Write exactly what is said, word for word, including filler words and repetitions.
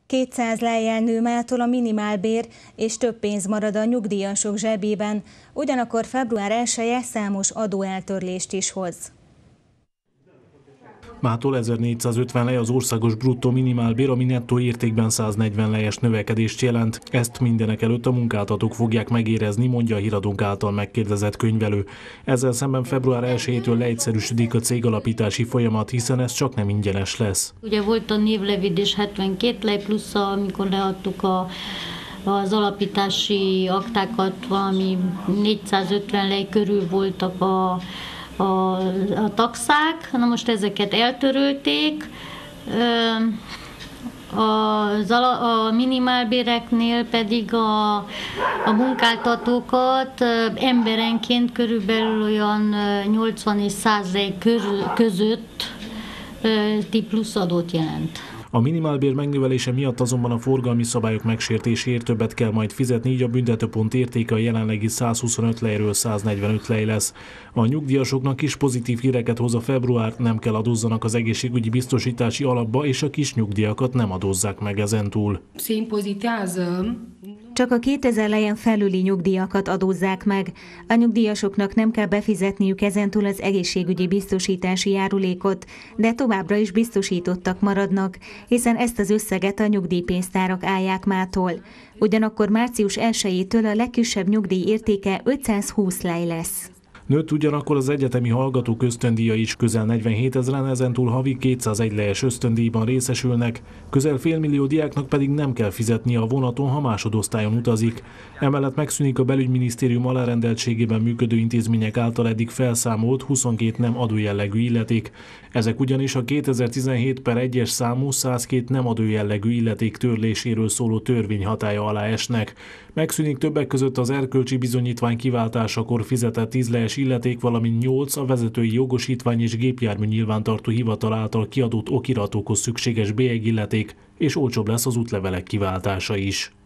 kétszáz lejjel nő mától a minimálbér, és több pénz marad a nyugdíjasok zsebében, ugyanakkor február elseje számos adóeltörlést is hoz. Mától ezernégyszázötven lej az országos bruttó minimálbér, ami nettó értékben száznegyven lejes növekedést jelent. Ezt mindenek előtt a munkáltatók fogják megérezni, mondja a híradónk által megkérdezett könyvelő. Ezzel szemben február elsejétől leegyszerűsödik a cégalapítási folyamat, hiszen ez csak nem ingyenes lesz. Ugye volt a névlevédés hetvenkét lej, plusz amikor leadtuk a az alapítási aktákat, valami négyszázötven lej körül voltak a A, a taxák, na most ezeket eltörölték. Az, a minimálbéreknél pedig a, a munkáltatókat emberenként körülbelül olyan nyolcvan és száz lej között plusz adót jelent. A minimálbér megnövelése miatt azonban a forgalmi szabályok megsértéséért többet kell majd fizetni, így a büntetőpont értéke a jelenlegi százhuszonöt lejről száznegyvenöt lej lesz. A nyugdíjasoknak is pozitív híreket hoz a február, nem kell adózzanak az egészségügyi biztosítási alapba, és a kis nyugdíjakat nem adózzák meg ezentúl. Csak a kétezer lejen felüli nyugdíjakat adózzák meg. A nyugdíjasoknak nem kell befizetniük ezentúl az egészségügyi biztosítási járulékot, de továbbra is biztosítottak maradnak, hiszen ezt az összeget a nyugdíjpénztárak állják mától. Ugyanakkor március elsejétől a legkisebb nyugdíj értéke ötszázhúsz lej lesz. Nőtt ugyanakkor az egyetemi hallgatók ösztöndíja is, közel negyvenhétezren, ezentúl havi kétszázegy lejes ösztöndíjban részesülnek, közel félmillió diáknak pedig nem kell fizetnie a vonaton, ha másodosztályon utazik. Emellett megszűnik a belügyminisztérium alárendeltségében működő intézmények által eddig felszámolt huszonkét nem adójellegű illeték. Ezek ugyanis a kétezer-tizenhét per egyes számú százkét nem adójellegű illeték törléséről szóló törvény hatálya alá esnek. Megszűnik többek között az erkölcsi bizonyítvány kiváltásakor fizetett tíz lejes illeték, valamint nyolc a vezetői jogosítvány és gépjármű nyilvántartó hivatal által kiadott okiratokhoz szükséges bélyegilleték, és olcsóbb lesz az útlevelek kiváltása is.